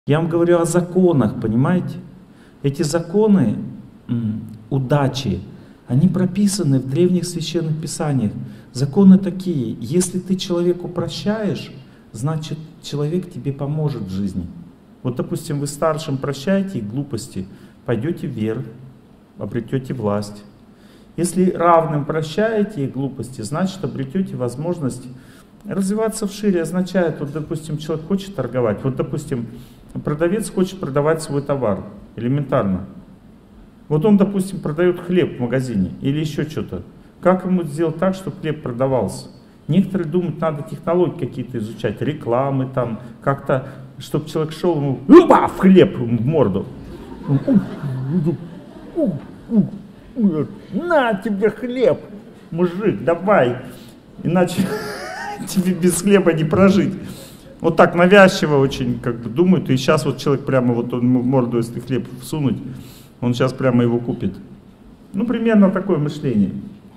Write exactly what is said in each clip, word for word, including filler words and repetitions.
Я вам говорю о законах, понимаете? Эти законы удачи, они прописаны в древних священных писаниях. Законы такие: если ты человеку прощаешь, значит человек тебе поможет в жизни. Вот, допустим, вы старшим прощаете их глупости, пойдете вверх, обретете власть. Если равным прощаете их глупости, значит обретете возможность развиваться вшире. Означает, вот, допустим, человек хочет торговать, вот, допустим, продавец хочет продавать свой товар, элементарно. Вот он, допустим, продает хлеб в магазине или еще что-то. Как ему сделать так, чтобы хлеб продавался? Некоторые думают, надо технологии какие-то изучать, рекламы там, как-то, чтобы человек шел ему опа, в хлеб в морду. На тебе хлеб, мужик, давай, иначе тебе без хлеба не прожить. Вот так навязчиво очень как бы думают, и сейчас вот человек прямо вот он ему в морду, если хлеб всунуть, он сейчас прямо его купит. Ну, примерно такое мышление.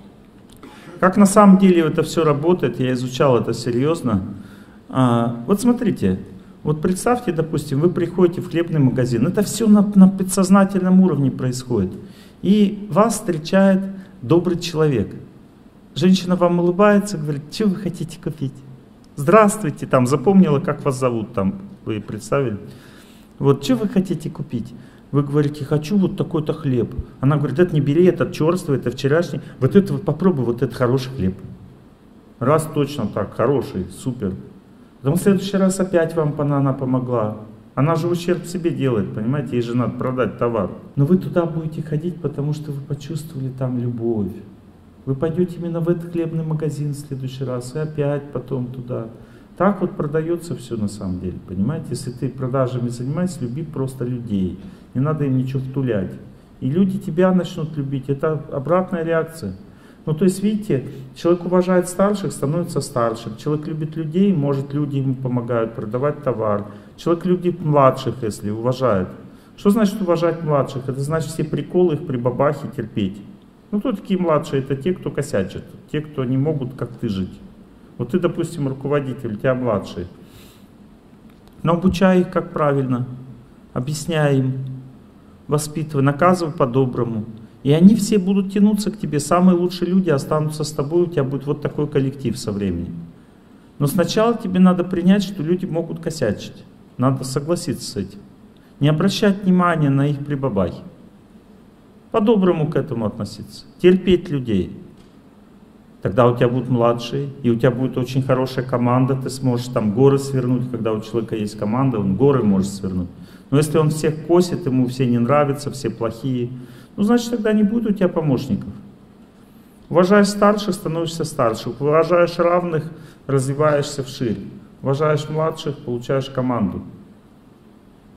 Как на самом деле это все работает, я изучал это серьезно. А, вот смотрите, вот представьте, допустим, вы приходите в хлебный магазин, это все на, на подсознательном уровне происходит. И вас встречает добрый человек. Женщина вам улыбается, говорит: что вы хотите купить? Здравствуйте, там, запомнила, как вас зовут, там, вы представили. Вот, что вы хотите купить? Вы говорите: хочу вот такой-то хлеб. Она говорит: это не бери, это черствый, это вчерашний. Вот это вот попробуй, вот это хороший хлеб. Раз точно так, хороший, супер. Потом в следующий раз опять вам она помогла. Она же ущерб себе делает, понимаете, ей же надо продать товар. Но вы туда будете ходить, потому что вы почувствовали там любовь. Вы пойдете именно в этот хлебный магазин в следующий раз и опять потом туда. Так вот продается все на самом деле, понимаете? Если ты продажами занимаешься, люби просто людей. Не надо им ничего втулять. И люди тебя начнут любить. Это обратная реакция. Ну то есть, видите, человек уважает старших, становится старшим. Человек любит людей, может, люди ему помогают продавать товар. Человек любит младших, если уважает. Что значит уважать младших? Это значит все приколы их при бабахе терпеть. Ну кто такие младшие? Это те, кто косячат. Те, кто не могут, как ты, жить. Вот ты, допустим, руководитель, у тебя младшие. Но обучай их, как правильно. Объясняй им. Воспитывай, наказывай по-доброму. И они все будут тянуться к тебе. Самые лучшие люди останутся с тобой. У тебя будет вот такой коллектив со временем. Но сначала тебе надо принять, что люди могут косячить. Надо согласиться с этим. Не обращать внимания на их прибабахи. По-доброму к этому относиться. Терпеть людей. Тогда у тебя будут младшие, и у тебя будет очень хорошая команда, ты сможешь там горы свернуть. Когда у человека есть команда, он горы может свернуть. Но если он всех косит, ему все не нравятся, все плохие, ну значит тогда не будет у тебя помощников. Уважаешь старших, становишься старше. Уважаешь равных, развиваешься вширь. Уважаешь младших, получаешь команду.